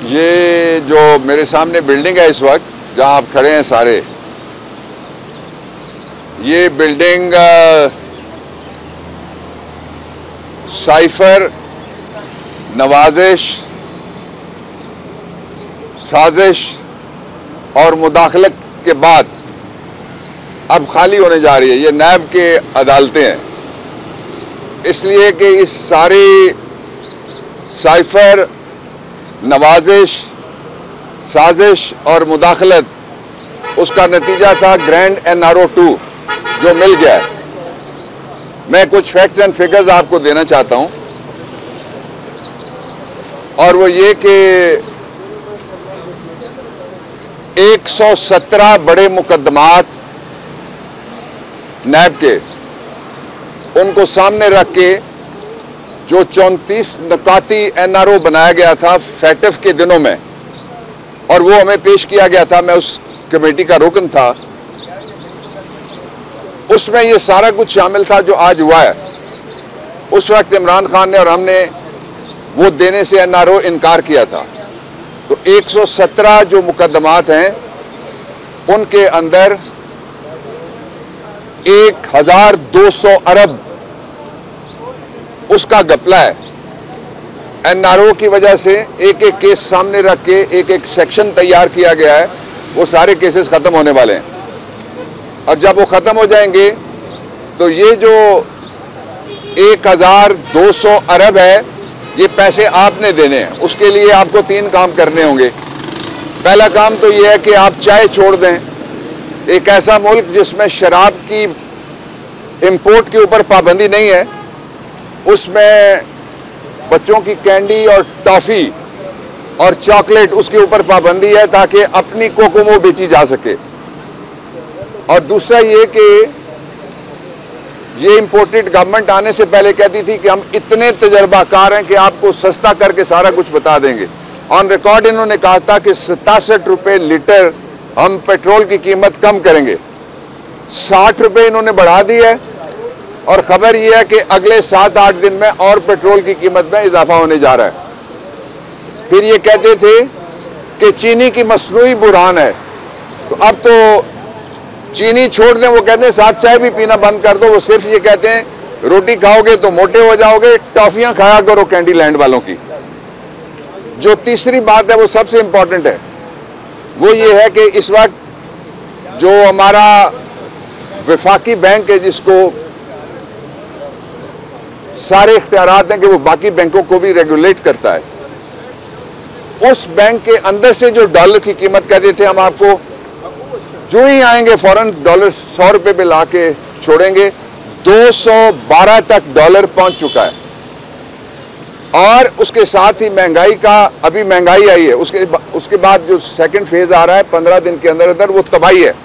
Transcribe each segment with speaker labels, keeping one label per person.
Speaker 1: ये जो मेरे सामने बिल्डिंग है इस वक्त जहां आप खड़े हैं सारे, ये बिल्डिंग साइफर, नवाजिश, साजिश और मुदाखलत के बाद अब खाली होने जा रही है। ये नैब के अदालतें हैं, इसलिए कि इस सारी साइफर, नवाजिश, साजिश और मुदाखलत उसका नतीजा था ग्रैंड NRO 2 जो मिल गया है। मैं कुछ फैक्ट्स एंड फिगर्स आपको देना चाहता हूं, और वो ये कि 117 बड़े मुकदमात नैब के, उनको सामने रख के जो 34 नुकाती NRO बनाया गया था फैटफ के दिनों में, और वो हमें पेश किया गया था, मैं उस कमेटी का रुकन था, उसमें ये सारा कुछ शामिल था जो आज हुआ है। उस वक्त इमरान खान ने और हमने वो देने से NRO इनकार किया था। तो 117 जो मुकदमात हैं उनके अंदर 1200 अरब उसका गपला है। NRO की वजह से एक एक केस सामने रख के एक एक सेक्शन तैयार किया गया है। वो सारे केसेस खत्म होने वाले हैं, और जब वो खत्म हो जाएंगे तो ये जो 1200 अरब है, ये पैसे आपने देने हैं। उसके लिए आपको 3 काम करने होंगे। पहला काम तो ये है कि आप चाय छोड़ दें। एक ऐसा मुल्क जिसमें शराब की इंपोर्ट के ऊपर पाबंदी नहीं है, उसमें बच्चों की कैंडी और टॉफी और चॉकलेट उसके ऊपर पाबंदी है ताकि अपनी कोकोमो बेची जा सके। और दूसरा ये कि ये इंपोर्टेड गवर्नमेंट आने से पहले कहती थी कि हम इतने तजर्बाकार हैं कि आपको सस्ता करके सारा कुछ बता देंगे। ऑन रिकॉर्ड इन्होंने कहा था कि 67 रुपए लीटर हम पेट्रोल की कीमत कम करेंगे। 60 रुपए इन्होंने बढ़ा दी है, और खबर यह है कि अगले 7-8 दिन में और पेट्रोल की कीमत में इजाफा होने जा रहा है। फिर ये कहते थे कि चीनी की मसनूई बुरहान है, तो अब तो चीनी छोड़ दें, वो कहते हैं साथ चाय भी पीना बंद कर दो। वो सिर्फ ये कहते हैं रोटी खाओगे तो मोटे हो जाओगे, टॉफियां खाया करो कैंडी लैंड वालों की। जो तीसरी बात है वो सबसे इंपॉर्टेंट है, वो ये है कि इस वक्त जो हमारा वफाकी बैंक है, जिसको सारे इख्तियारात हैं कि वो बाकी बैंकों को भी रेगुलेट करता है, उस बैंक के अंदर से जो डॉलर की कीमत कहते थे हम आपको, जो ही आएंगे फौरन डॉलर 100 रुपए पे ला के छोड़ेंगे। 212 तक डॉलर पहुंच चुका है। और उसके साथ ही महंगाई का, अभी महंगाई आई है, उसके बाद जो सेकंड फेज आ रहा है 15 दिन के अंदर अंदर, वो तबाही है।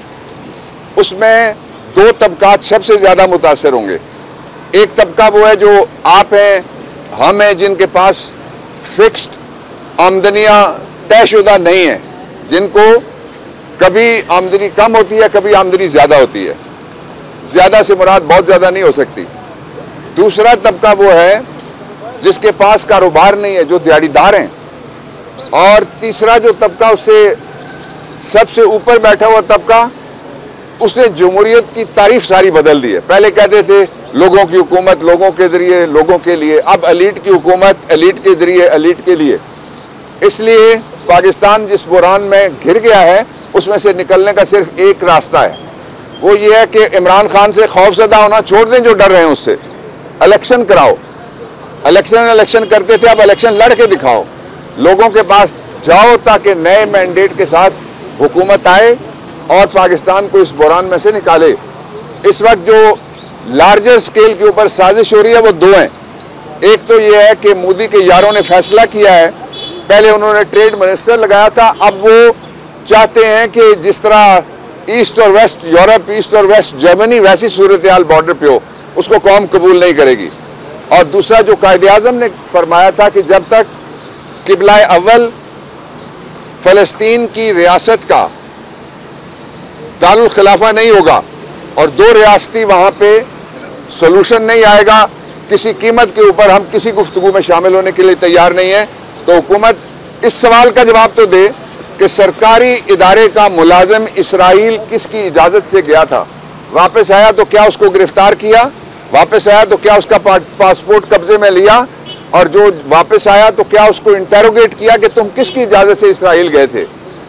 Speaker 1: उसमें 2 तबकात सबसे ज्यादा मुतासर होंगे। एक तबका वो है जो आप हैं, हम हैं, जिनके पास फिक्स्ड आमदनियां तयशुदा नहीं है, जिनको कभी आमदनी कम होती है, कभी आमदनी ज्यादा होती है। ज्यादा से मुराद बहुत ज्यादा नहीं हो सकती। दूसरा तबका वो है जिसके पास कारोबार नहीं है, जो दिहाड़ीदार हैं। और तीसरा जो तबका, उससे सबसे ऊपर बैठा हुआ तबका, उसने जमहूरियत की तारीफ सारी बदल दी है। पहले कहते थे लोगों की हुकूमत लोगों के जरिए, लोगों के लिए। अब एलीट की हुकूमत एलीट के जरिए, एलीट के लिए। इसलिए पाकिस्तान जिस बुरान में घिर गया है, उसमें से निकलने का सिर्फ एक रास्ता है, वो ये है कि इमरान खान से खौफजदा होना छोड़ दें, जो डर रहे हैं उससे। इलेक्शन कराओ। इलेक्शन करते थे, अब इलेक्शन लड़ के दिखाओ, लोगों के पास जाओ, ताकि नए मैंडेट के साथ हुकूमत आए और पाकिस्तान को इस बुरान में से निकाले। इस वक्त जो लार्जर स्केल के ऊपर साजिश हो रही है वो 2 हैं। एक तो ये है कि मोदी के यारों ने फैसला किया है, पहले उन्होंने ट्रेड मिनिस्टर लगाया था, अब वो चाहते हैं कि जिस तरह ईस्ट और वेस्ट यूरोप, ईस्ट और वेस्ट जर्मनी, वैसी सूरत हाल बॉर्डर पे हो, उसको कौम कबूल नहीं करेगी। और दूसरा जो कायदे आजम ने फरमाया था कि जब तक किबला अव्वल फलस्तीन की रियासत का दारुल खिलाफा नहीं होगा और 2 रियासती वहां पे सोल्यूशन नहीं आएगा, किसी कीमत के ऊपर हम किसी गुफ्तगू में शामिल होने के लिए तैयार नहीं है। तो हुकूमत इस सवाल का जवाब तो दे कि सरकारी इदारे का मुलाजिम इसराइल किसकी इजाजत से गया था, वापस आया तो क्या उसको गिरफ्तार किया, वापस आया तो क्या उसका पासपोर्ट कब्जे में लिया, और जो वापस आया तो क्या उसको इंटेरोगेट किया कि तुम किसकी इजाजत से इसराइल गए थे।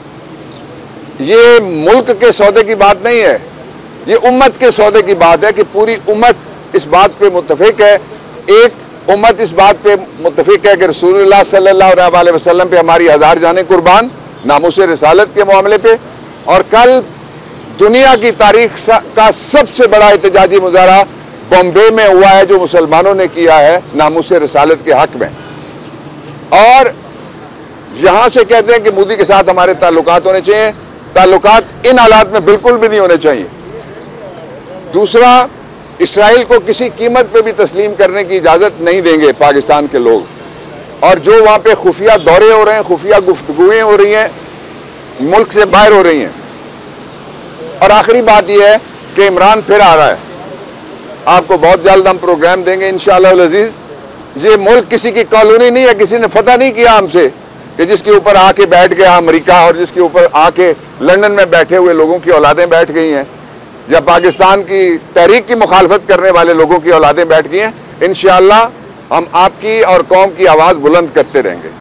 Speaker 1: ये मुल्क के सौदे की बात नहीं है, ये उम्मत के सौदे की बात है कि पूरी उम्मत इस बात पे मुत्तफिक है। एक उम्मत इस बात पे मुत्तफिक है कि रसूलुल्लाह सल्लल्लाहु अलैहि वसल्लम पे हमारी 1000 जाने कुर्बान नामूसे रिसालत के मामले पे, और कल दुनिया की तारीख का सबसे बड़ा एहतजाजी मुजाहरा बॉम्बे में हुआ है जो मुसलमानों ने किया है नामूसे रिसालत के हक में। और यहां से कहते हैं कि मोदी के साथ हमारे ताल्लुकात होने चाहिए, ताल्लुकात इन हालात में बिल्कुल भी नहीं होने चाहिए। दूसरा, इसराइल को किसी कीमत पे भी तस्लीम करने की इजाजत नहीं देंगे पाकिस्तान के लोग, और जो वहां पे खुफिया दौरे हो रहे हैं, खुफिया गुफ्तगुएं हो रही हैं, मुल्क से बाहर हो रही हैं। और आखिरी बात यह है कि इमरान फिर आ रहा है, आपको बहुत जल्द हम प्रोग्राम देंगे इंशाअल्लाह अज़ीज। ये मुल्क किसी की कॉलोनी नहीं है, किसी ने फतह नहीं किया हमसे कि जिसके ऊपर आके बैठ गया अमेरिका, और जिसके ऊपर आके लंदन में बैठे हुए लोगों की औलादें बैठ गई हैं, या पाकिस्तान की तहरीक की मुखालफत करने वाले लोगों की औलादें बैठ गई हैं। इंशाअल्लाह हम आपकी और कौम की आवाज बुलंद करते रहेंगे।